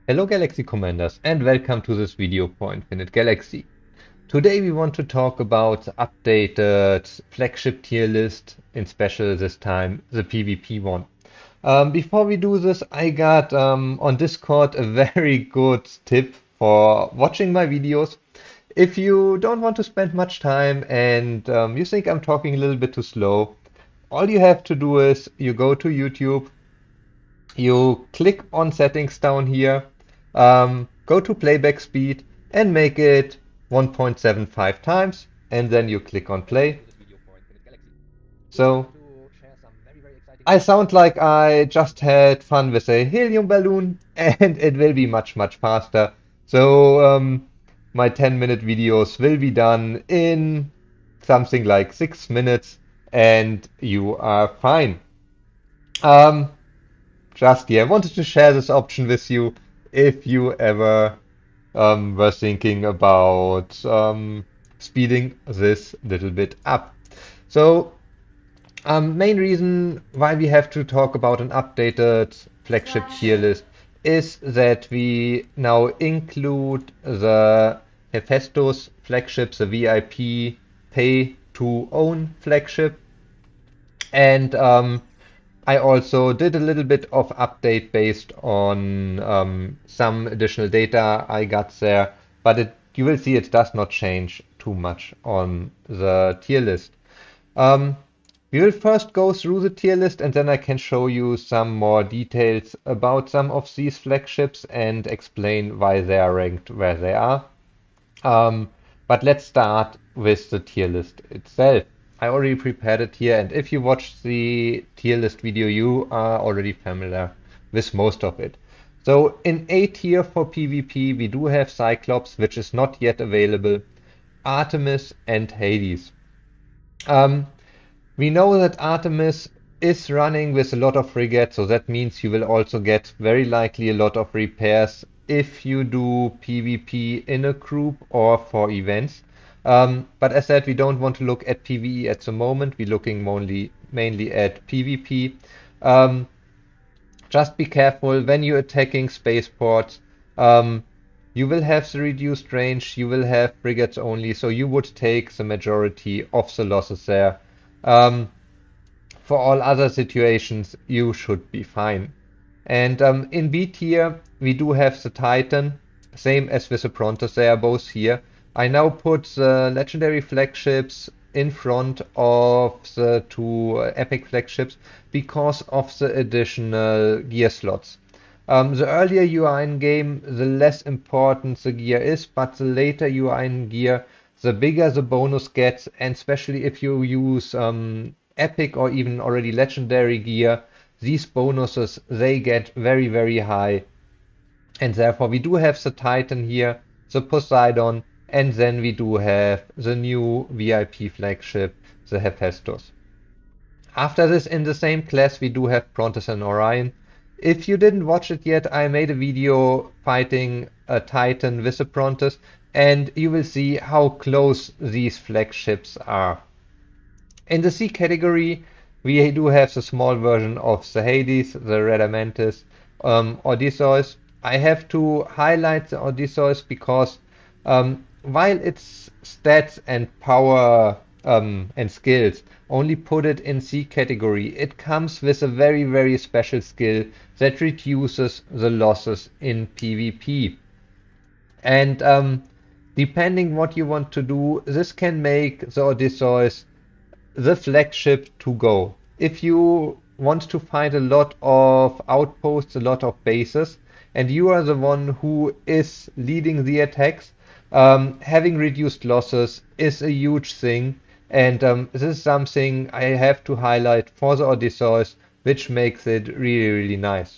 Hello Galaxy Commanders and welcome to this video for Infinite Galaxy. Today we want to talk about the updated flagship tier list, in special this time the PvP one. Before we do this, I got on Discord a very good tip for watching my videos. If you don't want to spend much time and you think I'm talking a little bit too slow, all you have to do is you go to YouTube, you click on settings down here, go to playback speed and make it 1.75 times, and then you click on play. So I sound like I just had fun with a helium balloon, and it will be much, much faster. So my 10-minute videos will be done in something like 6 minutes, and you are fine. Um, Just, yeah, wanted to share this option with you if you ever were thinking about speeding this little bit up. So, main reason why we have to talk about an updated flagship tier list is that we now include the Hephaestus flagship, the VIP pay to own flagship, and I also did a little bit of update based on some additional data I got there, but you will see it does not change too much on the tier list. Um, we will first go through the tier list and then I can show you some more details about some of these flagships and explain why they are ranked where they are. Um, but let's start with the tier list itself. I already prepared it here, and if you watch the tier list video, you are already familiar with most of it. So in A tier for PvP, we do have Cyclops, which is not yet available, Artemis, and Hades. Um, we know that Artemis is running with a lot of frigates, so that means you will also get very likely a lot of repairs if you do PvP in a group or for events. But as said, we don't want to look at PvE at the moment. We're looking mainly at PvP. Um, just be careful when you're attacking spaceports. Um, you will have the reduced range, you will have frigates only, so you would take the majority of the losses there. Um, for all other situations, you should be fine. And in B tier, we do have the Titan, same as with the Prontos, they are both here. I now put the legendary flagships in front of the two epic flagships because of the additional gear slots. The earlier you are in game, the less important the gear is, but the later you are in gear, the bigger the bonus gets, and especially if you use epic or even already legendary gear, these bonuses they get very, very high. And therefore we do have the Titan here, the Poseidon, and then we do have the new VIP flagship, the Hephaestus. After this, in the same class, we do have Prontos and Orion. If you didn't watch it yet, I made a video fighting a Titan with a Prontos, and you will see how close these flagships are. In the C category, we do have the small version of the Hades, the Radamantis, Odysseus. I have to highlight the Odysseus because while its stats and power and skills only put it in C category, it comes with a very, very special skill that reduces the losses in PvP. And depending what you want to do, this can make the Odysseus the flagship to go. If you want to find a lot of outposts, a lot of bases, and you are the one who is leading the attacks, having reduced losses is a huge thing. And this is something I have to highlight for the Odysseus, which makes it really, really nice.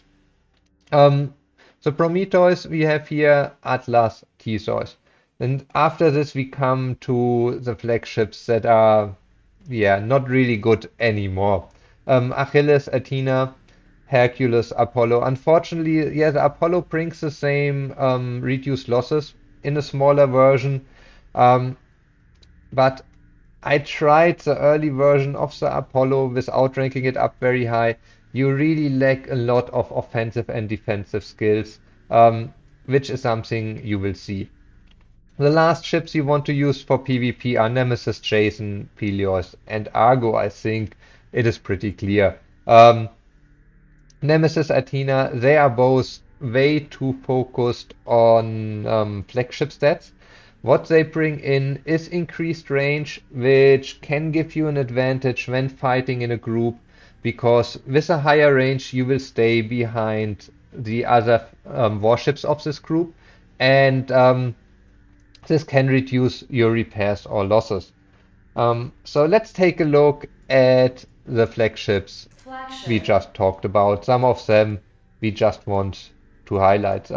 Um, so Prometheus, we have here Atlas, Theseus. And after this, we come to the flagships that are, yeah, not really good anymore. Achilles, Athena, Hercules, Apollo. Unfortunately, yeah, the Apollo brings the same reduced losses in a smaller version. Um, but I tried the early version of the Apollo without ranking it up very high. You really lack a lot of offensive and defensive skills. which is something you will see. The last ships you want to use for PvP are Nemesis, Jason, Pelios, and Argo. I think it is pretty clear. Nemesis, Athena, they are both way too focused on flagship stats. What they bring in is increased range, which can give you an advantage when fighting in a group, because with a higher range you will stay behind the other warships of this group, and this can reduce your repairs or losses. So let's take a look at the flagships we Flagship. just talked about. Some of them we just want to highlight.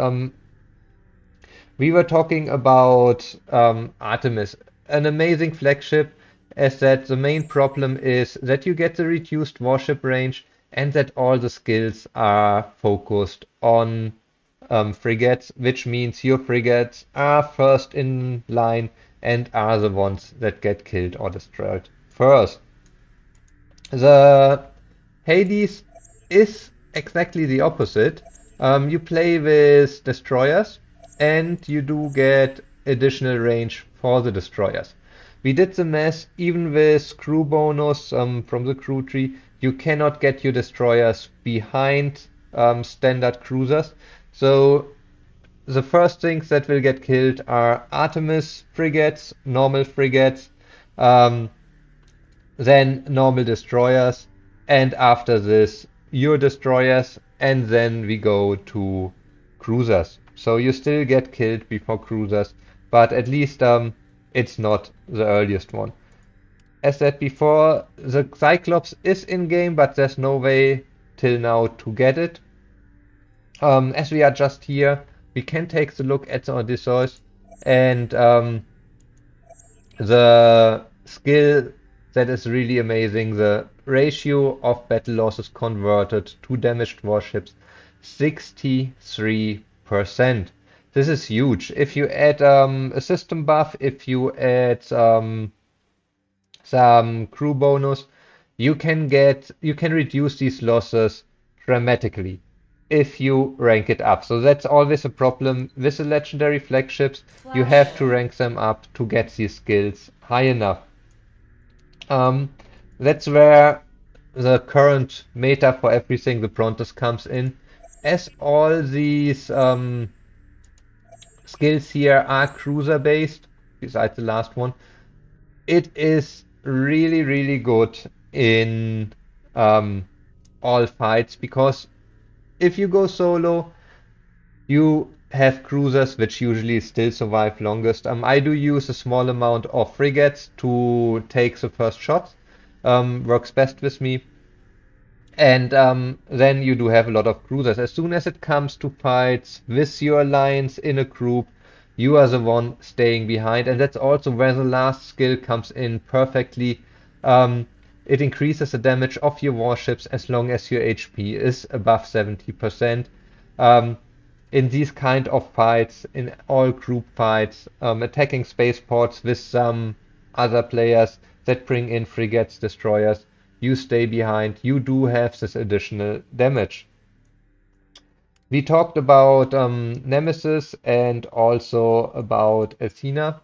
We were talking about Artemis, an amazing flagship, as that the main problem is that you get the reduced warship range and that all the skills are focused on frigates, which means your frigates are first in line and are the ones that get killed or destroyed first. The Hades is exactly the opposite. You play with destroyers and you do get additional range for the destroyers. We did the math, even with crew bonus from the crew tree, you cannot get your destroyers behind standard cruisers. So the first things that will get killed are Artemis frigates, normal frigates, um, then normal destroyers, and after this, your destroyers, and then we go to cruisers. So you still get killed before cruisers, but at least it's not the earliest one. As said before, the Cyclops is in game, but there's no way till now to get it. As we are just here, we can take a look at the Odysseus, and the skill that is really amazing, the ratio of battle losses converted to damaged warships, 63%. This is huge. If you add a system buff, if you add some crew bonus, you can reduce these losses dramatically if you rank it up. So that's always a problem with the legendary flagships. You have to Flagship. rank them up to get these skills high enough. Um, that's where the current meta for everything, the Brontos, comes in. As all these skills here are cruiser based, besides the last one, it is really, really good in um, all fights because if you go solo, you have cruisers which usually still survive longest. I do use a small amount of frigates to take the first shots. Works best with me. And then you do have a lot of cruisers. As soon as it comes to fights with your alliance in a group, you are the one staying behind. And that's also where the last skill comes in perfectly. It increases the damage of your warships as long as your HP is above 70%. Um, in these kind of fights, in all group fights, attacking spaceports with some other players that bring in frigates, destroyers, you stay behind, you do have this additional damage. We talked about Nemesis and also about Athena.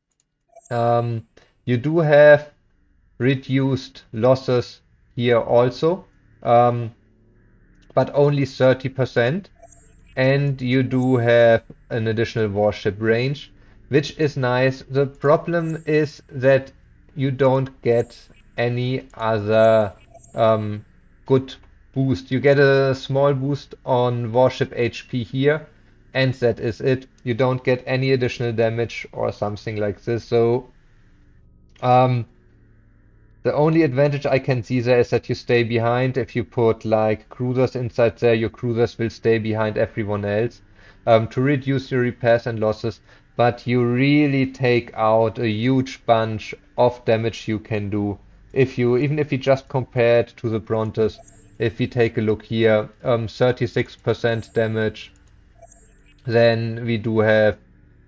Um, you do have reduced losses here also, um, but only 30%. And you do have an additional warship range, which is nice. The problem is that you don't get any other um, good boost. You get a small boost on warship HP here, and that is it. You don't get any additional damage or something like this. So um, the only advantage I can see there is that you stay behind. If you put like cruisers inside there, your cruisers will stay behind everyone else to reduce your repairs and losses. But you really take out a huge bunch of damage you can do if you, even if you just compare it to the Brontes. If we take a look here, 36% damage. Then we do have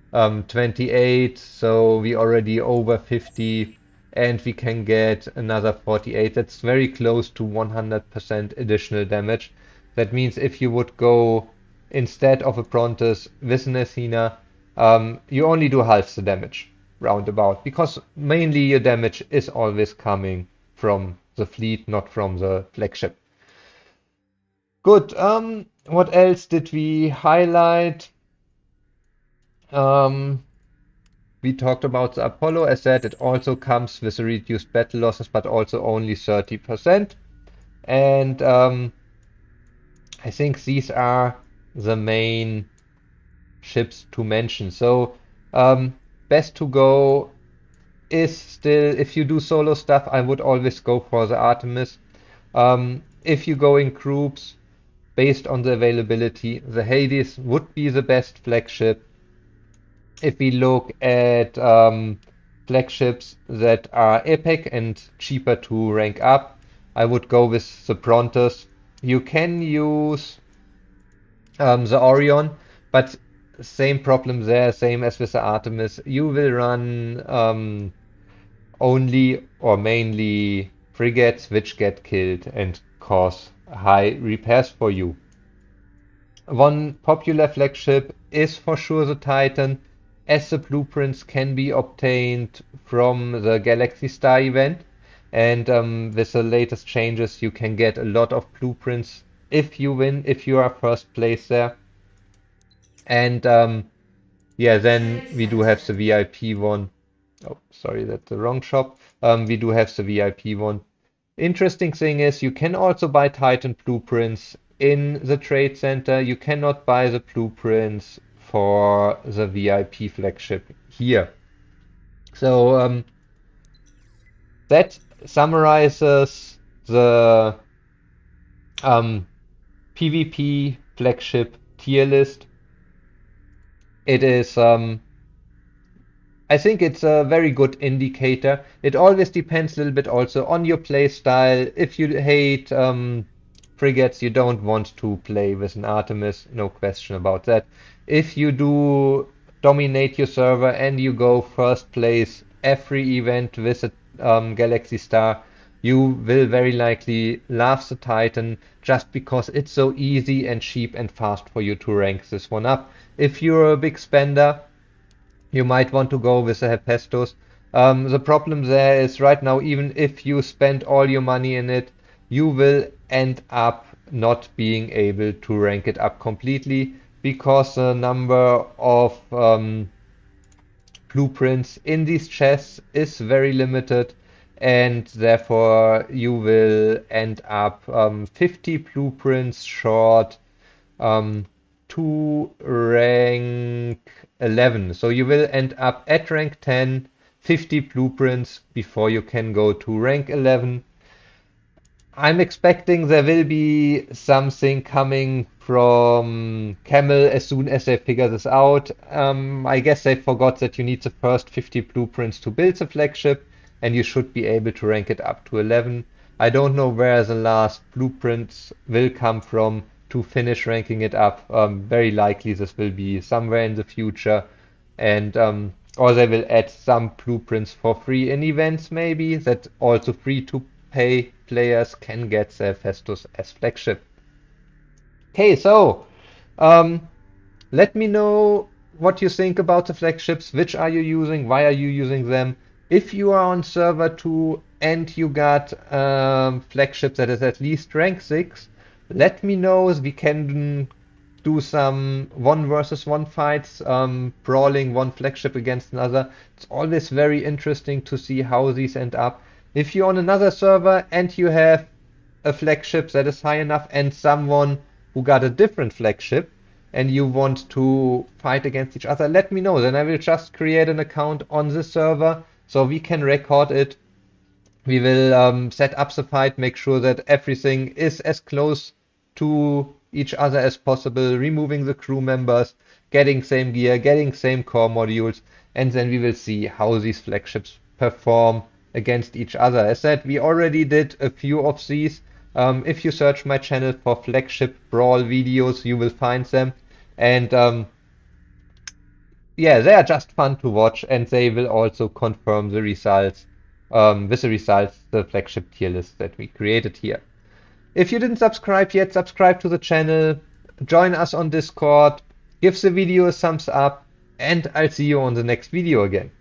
28, so we already over 50, and we can get another 48. That's very close to 100% additional damage. That means if you would go instead of a Prontus with an Athena, you only do half the damage roundabout, because mainly your damage is always coming from the fleet, not from the flagship. Good. What else did we highlight? We talked about the Apollo. As said, it also comes with reduced battle losses, but also only 30%. And I think these are the main ships to mention. So best to go is still, if you do solo stuff, I would always go for the Artemis. If you go in groups, based on the availability, the Hades would be the best flagship. If we look at flagships that are epic and cheaper to rank up, I would go with the Prontus. You can use the Orion, but same problem there, same as with the Artemis. You will run only or mainly frigates which get killed and cause high repairs for you. One popular flagship is for sure the Titan, as the blueprints can be obtained from the Galaxy Star event. And with the latest changes, you can get a lot of blueprints if you win, if you are first place there. And yeah, then we do have the VIP one. Oh, sorry, that's the wrong shop. We do have the VIP one. Interesting thing is you can also buy Titan blueprints in the trade center. You cannot buy the blueprints for the VIP flagship here. So that summarizes the PvP flagship tier list. It is I think it's a very good indicator. It always depends a little bit also on your play style. If you hate frigates, you don't want to play with an Artemis, no question about that. If you do dominate your server and you go first place every event with a Galaxy Star, you will very likely love the Titan just because it's so easy and cheap and fast for you to rank this one up. If you're a big spender, you might want to go with the Hephaestus. The problem there is right now, even if you spend all your money in it, you will end up not being able to rank it up completely because the number of blueprints in these chests is very limited, and therefore you will end up 50 blueprints short to rank 11. So you will end up at rank 10, 50 blueprints before you can go to rank 11. I'm expecting there will be something coming from Camel as soon as they figure this out. I guess they forgot that you need the first 50 blueprints to build the flagship, and you should be able to rank it up to 11. I don't know where the last blueprints will come from to finish ranking it up. Very likely this will be somewhere in the future, and or they will add some blueprints for free in events maybe, that also free to pay players can get their Festus as flagship. Okay, so let me know what you think about the flagships. Which are you using? Why are you using them? If you are on server 2 and you got flagship that is at least rank 6, let me know. We can do some 1 versus 1 fights, brawling one flagship against another. It's always very interesting to see how these end up. If you're on another server and you have a flagship that is high enough and someone who got a different flagship and you want to fight against each other, let me know. Then I will just create an account on the server so we can record it. We will set up the fight, make sure that everything is as close to each other as possible, removing the crew members, getting same gear, getting same core modules, and then we will see how these flagships perform against each other. As said, we already did a few of these. If you search my channel for flagship brawl videos, you will find them. And yeah, they are just fun to watch, and they will also confirm the results, with the results, the flagship tier list that we created here. If you didn't subscribe yet, subscribe to the channel. join us on Discord, give the video a thumbs up, and I'll see you on the next video again.